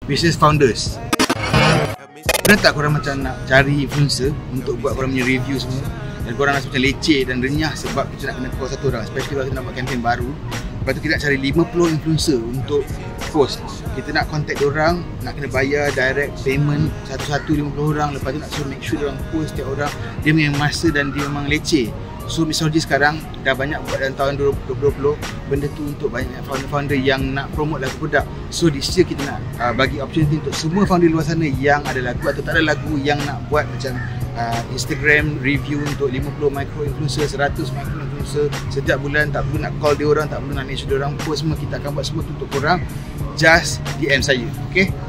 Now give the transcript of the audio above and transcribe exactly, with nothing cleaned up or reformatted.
business founders. Pernah tak korang macam nak cari influencer untuk buat korang punya review semua, dan korang rasa macam leceh dan renyah sebab kita nak kena call satu orang, especially kalau kita nak buat campaign baru. Lepas tu kita nak cari lima puluh influencer untuk post. Kita nak contact orang, nak kena bayar direct payment satu-satu lima puluh orang. Lepas tu nak suruh make sure orang post setiap orang. Dia memang masa dan dia memang leceh. So Mixology sekarang dah banyak buat dalam tahun dua ribu dua puluh benda tu untuk banyak founder-founder yang nak promote lagu produk. So this year kita nak uh, bagi opportunity untuk semua founder luar sana yang ada lagu atau tak ada lagu, yang nak buat macam uh, Instagram review untuk lima puluh micro influencer, seratus micro influencer setiap bulan. Tak perlu nak call dia orang, tak perlu nak make sure dia orang post semua. Kita akan buat semua tu untuk korang. Just D M saya, okay?